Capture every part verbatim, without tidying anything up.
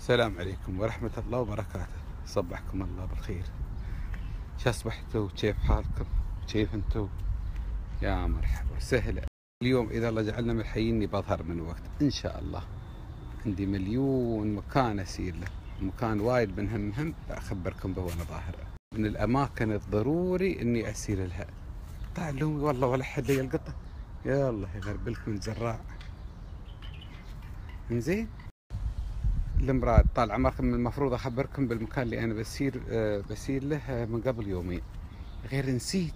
السلام عليكم ورحمة الله وبركاته. صبحكم الله بالخير. شو اصبحتوا؟ كيف حالكم؟ كيف انتوا؟ يا مرحبا سهلة. اليوم إذا الله جعلنا من الحيين بظهر من وقت إن شاء الله. عندي مليون مكان أسير له، مكان وايد منهم مهم أخبركم به وأنا ظاهر. من الأماكن الضروري إني أسير لها. طالعوا والله ولا حد يلقطه. يا الله يغربلكم الزراع. إنزين. المراد طال عمركم المفروض اخبركم بالمكان اللي انا بسير أه بسير له من قبل يومين، غير نسيت.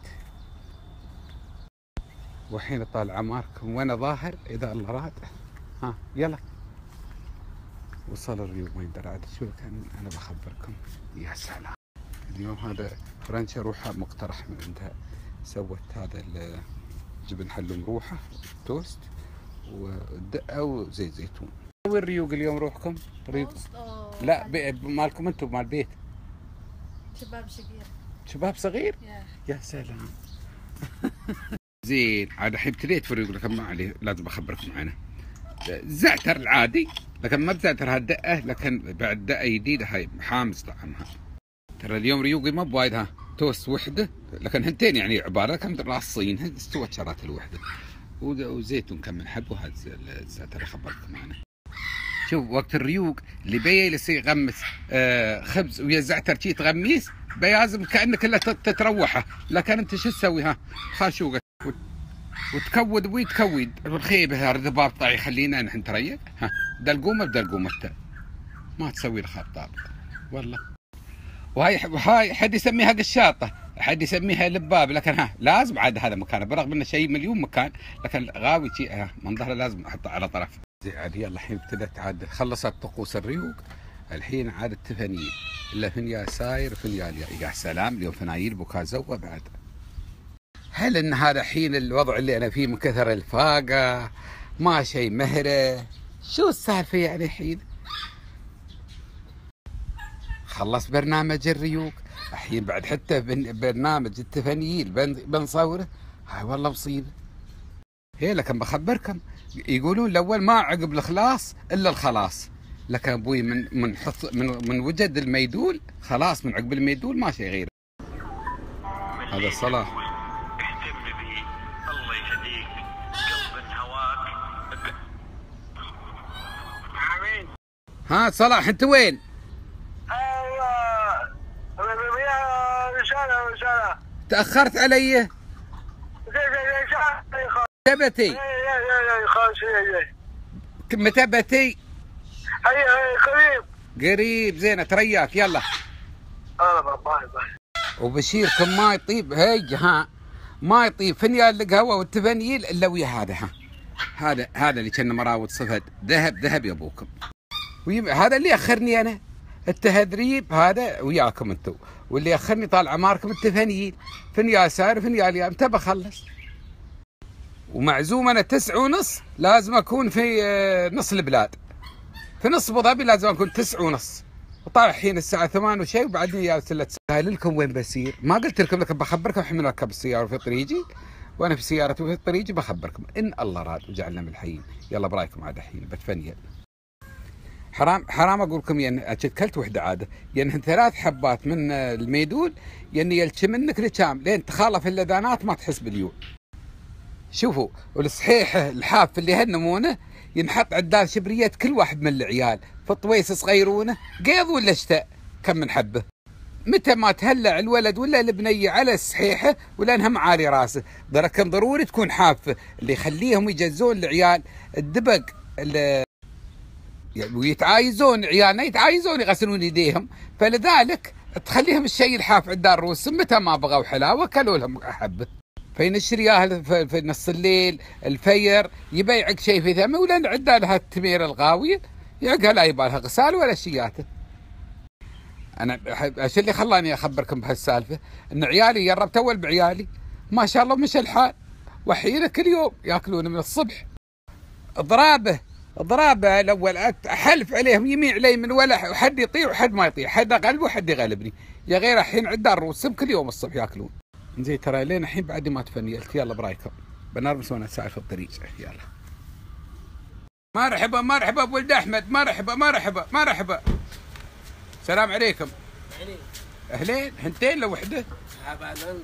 وحين طال عمركم وانا ظاهر اذا الله راد. ها يلا وصل الريوق وين درعد. شو كان انا بخبركم. يا سلام. اليوم هذا فرنشا روحه مقترح من عندها، سوت هذا جبن حلو مروحه توست ودقه وزيت زيتون. وين ريوق اليوم روحكم؟ ريوق لا مالكم انتم مال البيت. شباب صغير. شباب صغير؟ yeah. يا سلام. زين عاد الحين ابتديت في الريوق لكن ما عليه لازم اخبركم عنه. الزعتر العادي لكن ما بزعتر هالدقه، لكن بعد دقه جديده هاي حامس طعمها. ترى اليوم ريوقي ما بوايد. ها توست وحده لكن هنتين يعني عباره كم راصين استوت شرات الوحده وزيتون كم من حب. وهذا الزعتر اخبركم عنه. شوف وقت الريوق اللي بيا يصير يغمس آه خبز ويا الزعتر شي تغميس بيازم كانك الا تتروحه، لكن انت شو تسوي؟ ها خاشوقه وتكود ويتكود الخيبه الذباب طاعي يخلينا نحن نتريق. ها دلقومه بدلقومته ما تسوي له خطاب والله. وهاي هاي حد يسميها قشاطه، حد يسميها لباب، لكن ها لازم عاد هذا مكانه برغم انه شيء مليون مكان، لكن غاوي شيء من ظهره لازم احطه على طرف. عاد يلا الحين ابتدت عاد خلصت طقوس الريوق، الحين عاد التفانيل الا فنيا ساير فنيا يا سلام. اليوم فنايل بوكازوه بعد. هل ان هذا حين الوضع اللي انا فيه من كثر الفاقه ما شيء مهره؟ شو السالفه يعني حين خلص برنامج الريوق الحين بعد حتى برنامج التفانيل بنصوره. هاي والله مصيبه. هي لكن بخبركم يقولون الاول ما عقب الخلاص الا الخلاص، لكن ابوي من من حط من من وجد الميدول خلاص، من عقب الميدول ما شيء غيره. هذا صلاح اهتم بي الله يهديك قلب هواك. امين. ها صلاح انت وين؟ ايوه رساله رساله تاخرت علي. تبتي متى بتي؟ هي هي قريب قريب. زين ترياك يلا. انا باي باي. وبشيركم ما يطيب هيج. ها ما يطيب فنيال القهوه والتفنيل الا ويا هذا. ها هذا هذا اللي كان مراود صفد ذهب ذهب يا ابوكم. هذا اللي اخرني انا التهذريب هذا وياكم انتم، واللي اخرني طال عماركم التفنيل. فنيال ساير فنيال يا متى بخلص. ومعزوم انا تسعة ونص لازم اكون في نص البلاد، في نص ابو ظبي لازم اكون تسعة ونص، وطالع الحين الساعه ثمانية وشيء وبعدني جالس سائل لكم وين بسير. ما قلت لكم لكن بخبركم الحين من اركب السياره في طريقي، وانا في سيارتي وفي طريقي بخبركم ان الله راد وجعلنا من الحين. يلا برايكم عاد الحين بتفنيل. حرام حرام اقول لكم يعني اكلت وحده عاده يعني ثلاث حبات من الميدول يعني يلتش منك لكام لين تخالف اللذانات ما تحس باليوم. شوفوا والصحيح الحاف اللي هالنمونه ينحط عدال شبريات كل واحد من العيال في طويس صغيرونه قيض ولا شتاء كم من حبه. متى ما تهلع الولد ولا البنيه على الصحيحه ولانها معاري راسه دركم ضروري تكون حافه اللي يخليهم يجزون العيال الدبق ويتعايزون عيالنا يتعايزون يغسلون يديهم، فلذلك تخليهم الشيء الحاف عدال رؤوسهم متى ما بغوا حلاوه كلوا لهم حبه. فينشر اياها في نص الليل الفير يبيعك شيء في ثمه ولا عدالها التمير الغاويه يعقها لا يبالها غسال ولا شياته. انا ايش اللي خلاني اخبركم بهالسالفه؟ ان عيالي جربت اول بعيالي ما شاء الله مش الحال، وحيله كل يوم ياكلون من الصبح. ضرابه ضرابه الاول احلف عليهم يمين علي من ولا حد يطيع وحد ما يطيع، حد اغلبه وحد يغلبني، يا غير الحين عدال رؤوسهم كل يوم الصبح ياكلون. زين ترى لين الحين بعد ما تفنيلت. يلا برايكم بنرمس وانا ساير في الطريق. يلا مرحبا مرحبا بولد احمد، مرحبا مرحبا مرحبا. السلام عليكم. عليك. اهلين، حنتين لو وحده؟ بعد عنك.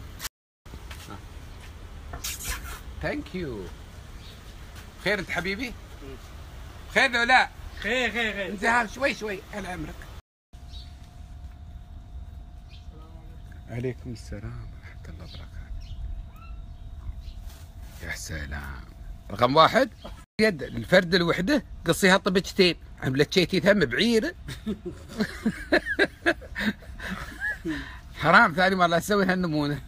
ثانك يو. خير انت حبيبي؟ خير لو لا؟ خير خير خير. انت ها شوي شوي على عمرك. عليكم السلام ورحمة الله وبركاته. يا سلام. رقم واحد يد الفرد الوحدة قصيها طبجتين، عملت شيتي ثم بعير. حرام ثاني مرة تسوي هالنمونة.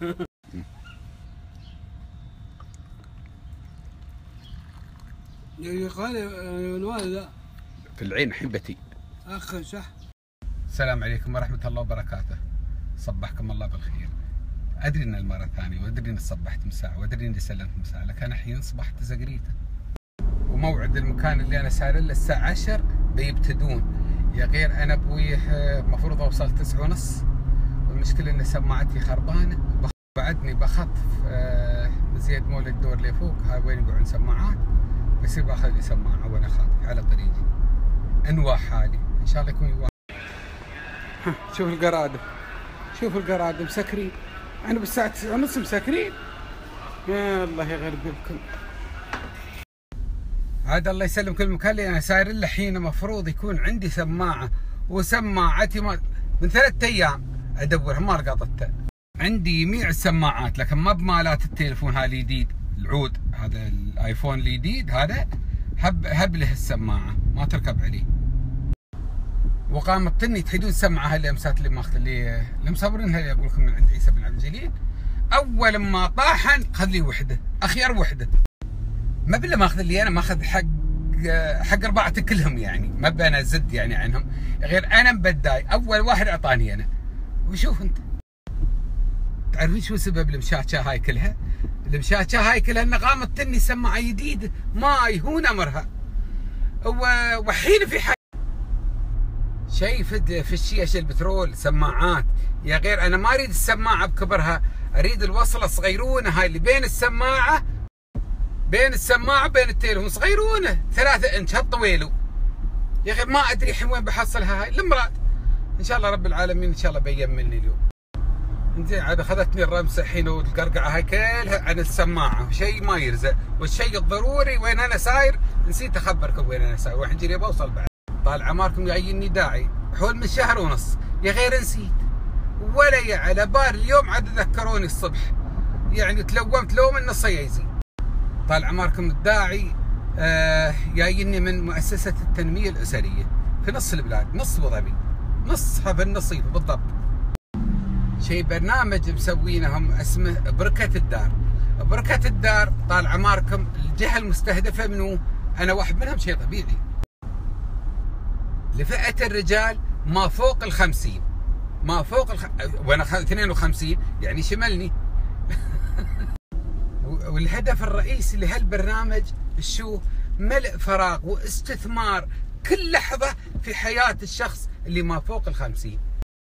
قال الوالد في العين حبتي. اخ صح. السلام عليكم ورحمة الله وبركاته. صبحكم الله بالخير. أدري أن المرة الثانية وأدري أني صبحت مساء وأدري أني سلمت مساء، لكن الحين صبحت زقريته. وموعد المكان اللي أنا سائر له الساعة عشر بيبتدون. يا غير أنا أبوي المفروض أوصل تسعة ونص، والمشكلة أن سماعتي خربانة. بعدني بخطف مزيد مول الدور اللي فوق، هاي وين يقعدون سماعات، بصير باخذ لي سماعة وأنا خاطف على طريقي. انواع حالي إن شاء الله يكون يواحد. شوف القرادة، شوف القرادة مسكرين. احنا بالساعة تسعة ونص مسكرين. يا الله يغرقلكم. عاد الله يسلم كل مكان اللي انا ساير له الحين المفروض يكون عندي سماعة، وسماعتي ما من ثلاثة ايام ادورها ما لقطتها. عندي يميع السماعات لكن ما بمالات التليفون هذا الجديد، العود هذا الايفون الجديد هذا هب هب له السماعة ما تركب عليه. وقامت تني تحيدون السماعه اللي امسات اللي ماخذ اللي اللي مصورينها اقول لكم من عند عيسى بن عبد الجليل. اول ما طاحن خذ لي وحده، اخير وحده. ما بالله ماخذ لي انا، ماخذ حق حق اربعه كلهم يعني، ما بنا زد يعني عنهم، غير انا مبداي اول واحد اعطاني انا. وشوف انت تعرفين شو سبب المشاشة هاي كلها؟ المشاشة هاي كلها انه قامت تني سماعه جديده ماي هو نمرها. وحين في حاجة شيء في في الشيشه البترول سماعات، يا غير انا ما اريد السماعه بكبرها، اريد الوصله صغيرونه هاي اللي بين السماعه بين السماعه بين التليفون صغيرونه ثلاثة انش هالطويلو. يا غير ما ادري الحين وين بحصلها هاي المراد. ان شاء الله رب العالمين ان شاء الله بيمني اليوم. انزين عاد اخذتني الرمسه الحين والقرقعه هاي كلها عن السماعه، شيء ما يرزق، والشيء الضروري وين انا ساير نسيت اخبركم وين انا ساير، والحين جيني بوصل بعد. طال عماركم جاييني داعي حول من شهر ونص، يا غير نسيت ولا يا على بال اليوم عاد ذكروني الصبح، يعني تلومت لوم النص يزيد. طال عماركم الداعي آه جاييني من مؤسسة التنمية الأسرية في نص البلاد، نص أبو ظبي، نصها بالنصيب بالضبط. شيء برنامج مسوينهم اسمه بركة الدار. بركة الدار طال عماركم الجهة المستهدفة منو؟ أنا واحد منهم، شيء طبيعي. لفئة الرجال ما فوق الخمسين، ما فوق الخ... وانا اثنين وخمسين يعني شملني. والهدف الرئيسي لهالبرنامج شو؟ ملء فراغ واستثمار كل لحظة في حياة الشخص اللي ما فوق الخمسين.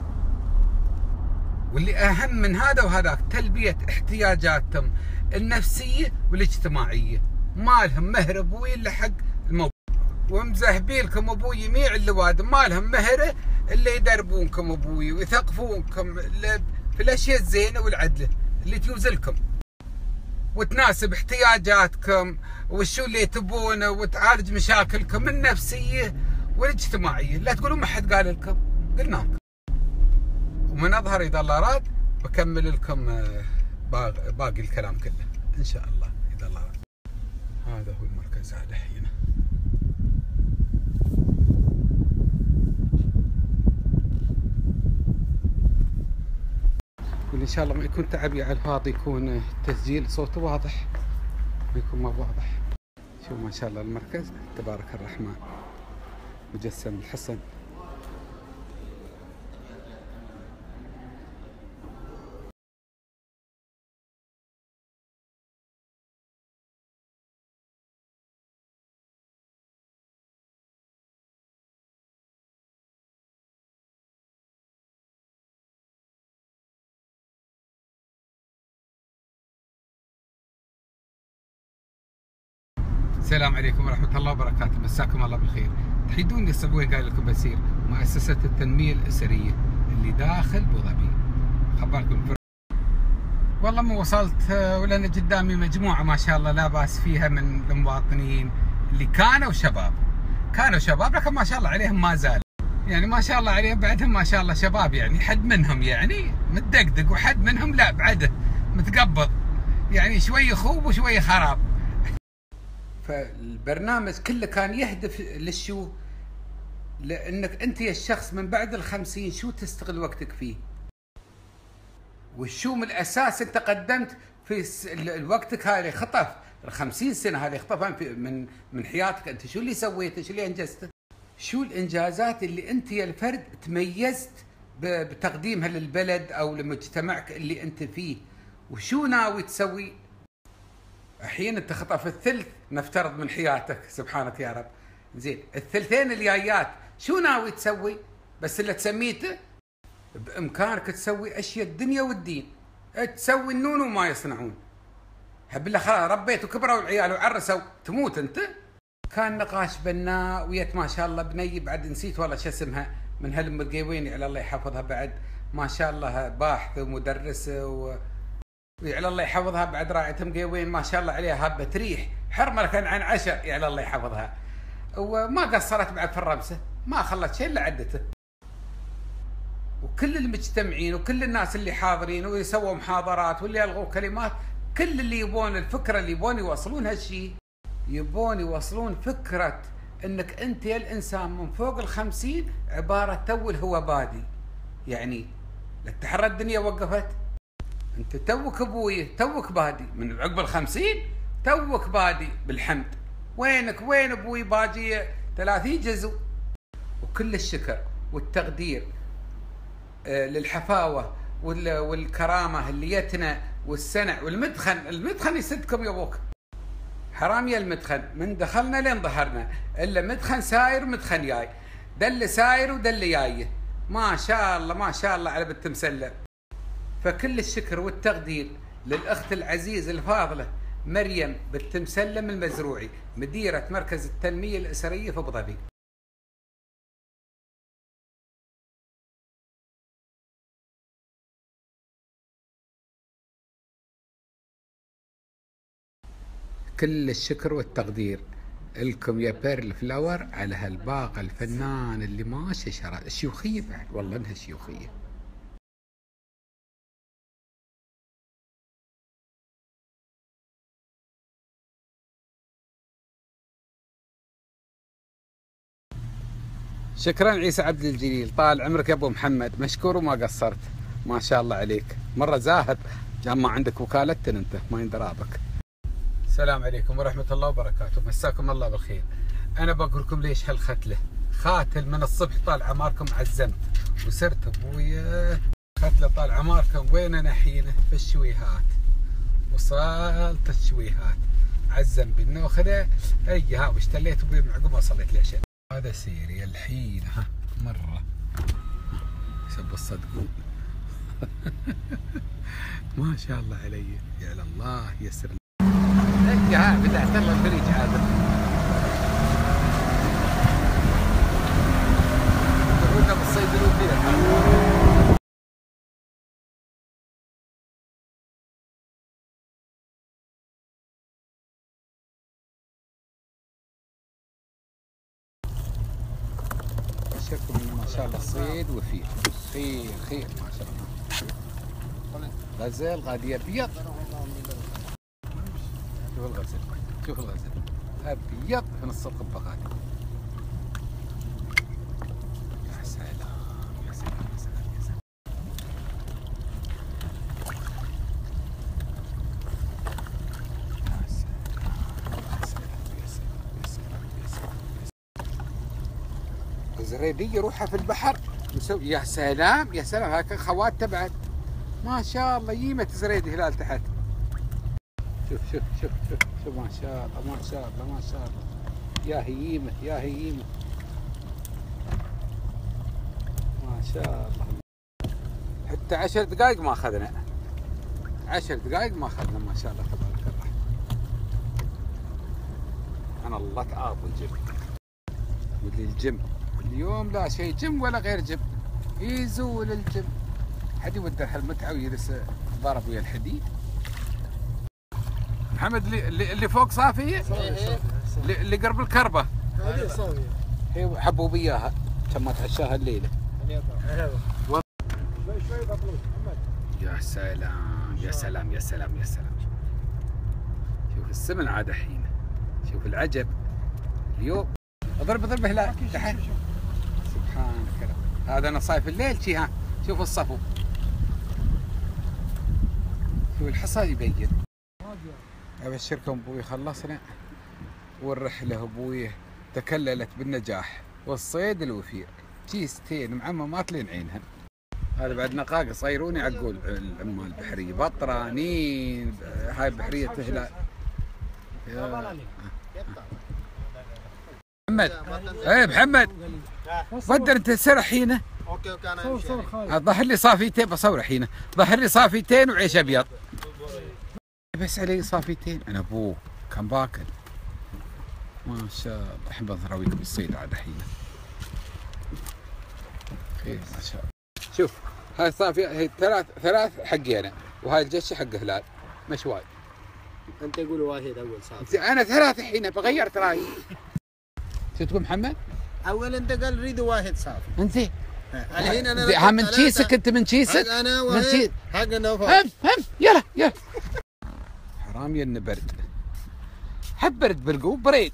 واللي أهم من هذا وهذاك تلبية احتياجاتهم النفسية والاجتماعية، ما لهم مهر أبوي إلا حق الموضوع. ومزهبيلكم ابوي يميع اللوادم ما لهم مهره الا يدربونكم ابوي ويثقفونكم في الاشياء الزينه والعدله اللي توزلكم وتناسب احتياجاتكم والشو اللي تبونه وتعالج مشاكلكم النفسيه والاجتماعيه. لا تقولوا ما حد قال لكم، قلنا لكم. ومن اظهر اذا الله راد بكمل لكم باقي الكلام كله ان شاء الله اذا الله راد. هذا هو المركز هذا هنا. وإن شاء الله ما يكون تعبي على الفاضي، يكون التسجيل صوته واضح، ما يكون ما واضح. شوف ما شاء الله المركز تبارك الرحمن مجسم الحسن. السلام عليكم ورحمة الله وبركاته، مساكم الله بالخير. تحيدوني الصبوي قايل لكم بسير مؤسسة التنمية الأسرية اللي داخل أبو ظبي. خبركم الفرق. والله ما وصلت ولأن قدامي مجموعة ما شاء الله لا بأس فيها من المواطنين اللي كانوا شباب، كانوا شباب لكن ما شاء الله عليهم ما زالوا، يعني ما شاء الله عليهم بعدهم ما شاء الله شباب، يعني حد منهم يعني متدقدق وحد منهم لا بعده متقبض، يعني شوي يخوب وشوي خراب. فالبرنامج كله كان يهدف للشو؟ لانك انت يا الشخص من بعد الخمسين شو تستغل وقتك فيه؟ والشو من الاساس انت قدمت في وقتك هاي خطف الخمسين سنه هذه خطفها من من حياتك انت، شو اللي سويته؟ شو اللي انجزته؟ شو الانجازات اللي انت يا الفرد تميزت بتقديمها للبلد او لمجتمعك اللي انت فيه؟ وشو ناوي تسوي؟ الحين انت خطف الثلث نفترض من حياتك، سبحانك يا رب، زين الثلثين الجايات شو ناوي تسوي؟ بس اللي تسميته بامكانك تسوي اشياء الدنيا والدين، تسوي النون وما يصنعون. بالله خلاص ربيت وكبروا العيال وعرسوا تموت انت؟ كان نقاش بناء ويت ما شاء الله بني، بعد نسيت والله شو اسمها، من هالم القيويني على الله يحفظها، بعد ما شاء الله باحثه ومدرسه و وعلى الله يحفظها، بعد راعية مقيوين ما شاء الله عليها هبة ريح حرمة كان عن عشر، على الله يحفظها، وما قصرت بعد في الرمسة، ما خلت شيء الا عدته. وكل المجتمعين وكل الناس اللي حاضرين واللي سووا محاضرات واللي الغوا كلمات، كل اللي يبون الفكرة اللي يبون يوصلون هالشيء، يبون يوصلون فكرة انك انت يا الانسان من فوق الخمسين عبارة تو هو بادي، يعني لا تحرى الدنيا وقفت، انت توك ابوي توك بادي من عقب الخمسين، توك بادي بالحمد، وينك وين ابوي باجي ثلاثين جزء. وكل الشكر والتقدير للحفاوة والكرامة اللي يتنا والسنع والمدخن، المدخن يسدكم يا ابوك، حرام يا المدخن، من دخلنا لين ظهرنا الا مدخن ساير مدخن جاي، دل ساير ودل جايه، ما شاء الله ما شاء الله على بنت مسلم. فكل الشكر والتقدير للأخت العزيزة الفاضلة مريم بنت مسلم المزروعي، مديرة مركز التنمية الأسرية في أبو ظبي. كل الشكر والتقدير لكم يا بيرل فلاور على هالباقة الفنان اللي ماشي شرع الشيوخية بعد، والله انها شيوخية. شكرا عيسى عبد الجليل، طال عمرك يا ابو محمد، مشكور وما قصرت، ما شاء الله عليك، مره زاهد جام ما عندك وكالتن انت ما يندرى بك. السلام عليكم ورحمه الله وبركاته، مساكم الله بالخير. انا بقول لكم ليش هالختله، خاتل من الصبح طال عماركم عزمت وسرت ابويا ختله طال عماركم، وين انا حينه في الشويهات، وصلت الشويهات عزم بالنوخله، اي ها واشتليت ابويا من عقب ما صليت العشاء. هذا سيري الحين ها مرة سب الصدقون ما شاء الله علي، يا الله يسر لي ها بدأت الله الفريج هذا قلنا بالصيدلون فيها. شكرا ما شاء الله الصيد وفيه خير خير ما شاء الله. غزال غادي ابيض، شوف الغزل شوف الغزل ابيض في نص القبه غادي. يا سلام يا سلام يا سلام يا سلام. زريدية روحها في البحر مسوي، يا سلام يا سلام، هاك خوات تبعت ما شاء الله ييمة زريدي هلال تحت. شوف شوف شوف شوف شوف ما شاء الله ما شاء الله ما شاء الله، يا هيمة يا هيمة ما شاء الله. حتى عشر دقائق ما اخذنا، عشر دقائق ما اخذنا ما شاء الله تبارك الله. سبحان الله تعاطي الجم. واللي الجم اليوم لا شيء جم ولا غير جم، يزول الجم. حد يودر هالمتعة ويجلس ضرب ويا الحديد. محمد اللي اللي فوق صافية؟ اللي اللي قرب الكربة. هذه صافية. هي حبوا بياها كم ما تعشاها الليلة. شوي بطلوش محمد. يا سلام يا سلام يا سلام يا سلام. شوف السمن عاد الحين. شوف العجب اليوم. اضرب اضرب هلال تحت. سبحانك رب. هذا انا صايف الليل شي ها. شوف الصفو. شوف الحصى يبين. ابشركم ابوي خلصنا والرحله ابوي تكللت بالنجاح والصيد الوفير. كيستين معممات لين عينها. هذا بعد نقاق صيروني عقول العمال البحريه بطرانين. هاي بحريه هلال. محمد ايه محمد بدر انت سرح هنا. اوكي اوكي انا صور صور خالد. ظهر لي صافيتين بصور حين ظهر لي صافيتين وعيش ابيض. بس علي صافيتين انا ابوه كان باكل. ما شاء الله احب اراويكم الصيد عاد الحين. خير ما شاء الله. شوف هاي صافي هي ثلاث ثلاث حقي انا وهاي الجشه حق هلال مشواي. انت قول واحد اول صافي. انا ثلاث الحين بغيرت رايي. شو تقول محمد؟ اول انت قال ريد واحد صافي. انت الحين انا ها من كيسك انت من كيسك؟ حق انا من واحد كيس حق نوفل. هم هم يلا يلا. حرام يا انه برد. حب برد بالقوب بريد.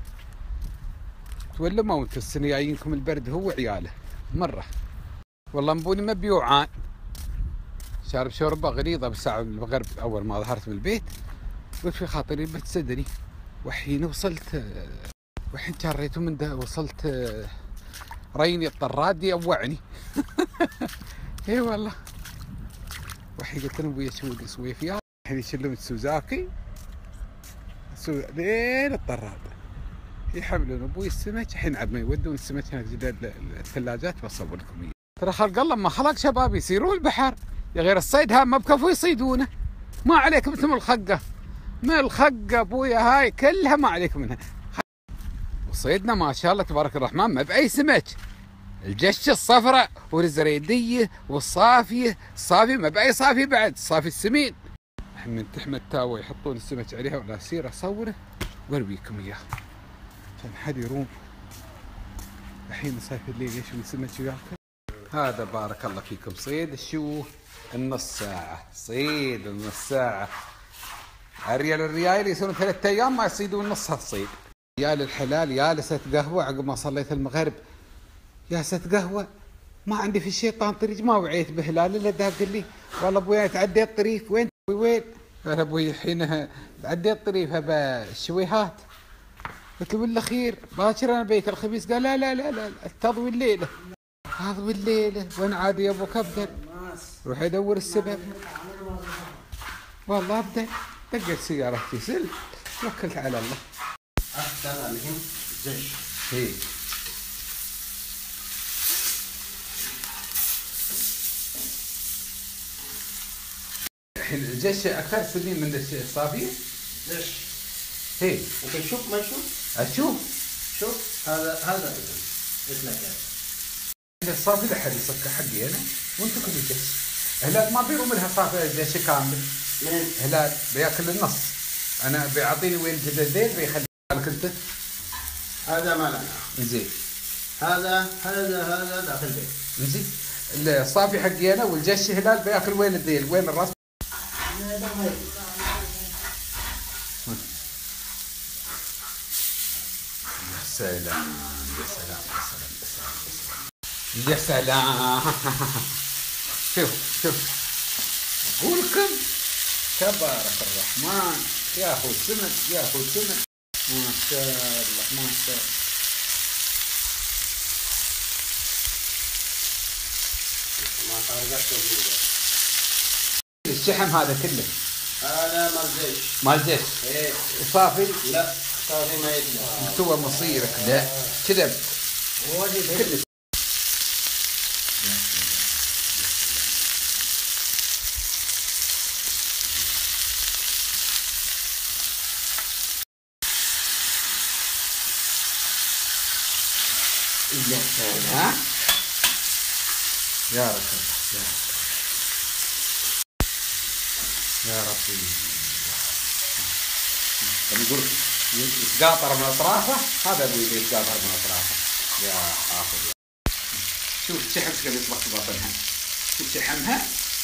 تولوا موت السنه جايينكم البرد هو عياله مره. والله مبوني ما بيوعان. شارب شوربه غليظه بالساعه المغرب اول ما ظهرت من البيت. قلت في خاطري بتسدني. وحين وصلت وحين جريت من ده وصلت ريني الطراد يوعني. اي والله. وحين قلت لهم ابوي شو اللي سوي فيها؟ الحين يشلون السوزاكي سو لين الطراد يحملون ابوي السمك. الحين عاد ما يودون السمك هناك جداد الثلاجات بصور لكم اياه. ترى خلق الله ما خلق شباب يسيرون البحر يا غير الصيد ها ما بكفوا يصيدونه. ما عليكم مثل الخقه. ما الخقه ابويا هاي كلها ما عليكم منها. وصيدنا ما شاء الله تبارك الرحمن ما باي سمك. الجشه الصفراء والزريديه والصافيه. الصافي ما باي صافي بعد الصافي السمين. من تحمى التاوه يحطون السمك عليها ولا اسير اصوره وارويكم اياه عشان حد يروم. الحين صايف الليل يشوي سمك وياكل. هذا بارك الله فيكم صيد شو النص ساعه. صيد النص ساعه. الريال الريال يصيرون ثلاثة ايام ما يصيدون نص هالصيد. ريال الحلال جالسة قهوه عقب ما صليت المغرب. جالسة قهوه ما عندي في الشيطان طريق ما وعيت بهلال الا داق لي والله ابوي تعديت طريف. وين وين؟ قال ابوي الحين تعديت طريف بالشويهات. قلت له بالاخير باكر انا بيك الخميس. قال لا لا لا لا تضوي الليله. تضوي الليله وين عاد يا ابو كبدر؟ روح ادور السبب. والله ابدا دقيت سيارتي سل توكلت على الله. اكثر الحين زش. اي الحين الجشه اكثر سنين من الصافيه. زش. اي انت شوف ما شوف اشوف شوف هذا هذا مثل كذا. الصافي لحد يصك حقي انا وانتم كل الجش. هلال ما بيروم لها صافي الجش كامل. من هلال بياكل النص. انا بيعطيني وين جددين بيخلي لك انت. هذا ما لنا. زين هذا هذا هذا داخل البيت. زين الصافي حقي انا والجش هلال بياكل وين الذيل وين الراس. يا سلام يا سلام يا سلام يا سلام يا سلام. شوف شوف اقول لكم تبارك الرحمن ياخذ سمك ياخذ سمك ما شاء الله ما شاء الله. ما طارقت الشحم هذا كله هذا مال زيش. مال زيت. ايه صافي لا صافي ما يطلع. سوى مصيرك لا كذب كله. ها يا رب يا رب يا ربي. لما يقول يتقاطر من اطرافه، هذا ابوي يتقاطر من اطرافه. يا حافظ شوف الشحم كيف يطبخ في بطنها، شوف شحمها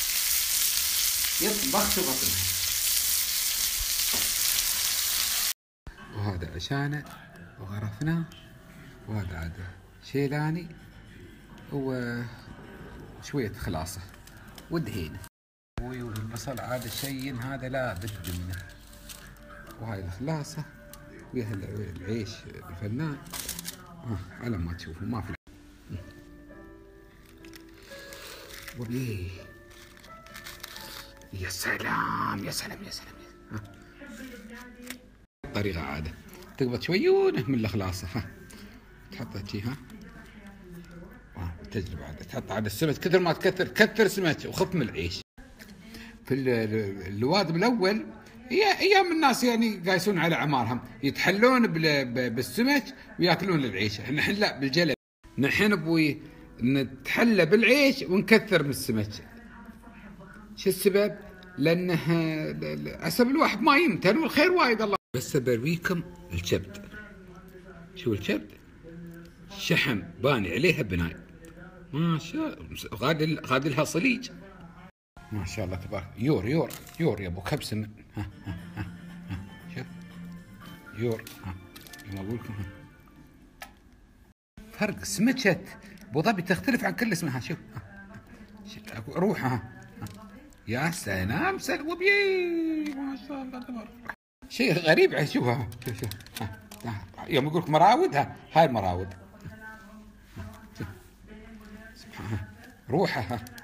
يطبخ في بطنها. وهذا عشانه وغرفناه، وهذا عاد شيلاني وشوية خلاصة ودهينه. والبصل عاد شين هذا لا بد منه. وهاي الخلاصة وياها العيش الفنان على ما تشوفوا ما في. وبيه يا سلام يا سلام يا سلام. طريقة عادة تقبض شويونه من الخلاصة، ها تحطها شي، ها تجربة عادة تحط على السمك كثر ما تكثر كثر سمك وخف من العيش. في الوادم الأول هي ايام الناس يعني قايسون على اعمارهم يتحلون بالسمك وياكلون العيش. احنا الحين لا بالجلب، نحن ابوي نتحلى بالعيش ونكثر من السمك. شو السبب؟ لانه عسب الواحد ما يمتن والخير وايد الله. بس برويكم الكبد. شو الكبد؟ شحم باني عليها بناي ما شاء الله، غادي غادي لها صليج ما شاء الله تبارك. يور يور يور يا ابو كبسه. ها ها ها ها شوف يور. ها ما اقول لكم فرق سمكه ابو ظبي تختلف عن كل اسمها. شوف روح. ها يا سلام سلوبي ما شاء الله تبارك. شيء غريب. شوفها شوف شوف ها يوم يقول لك مراود، ها هاي المراود سبحان روحها. ها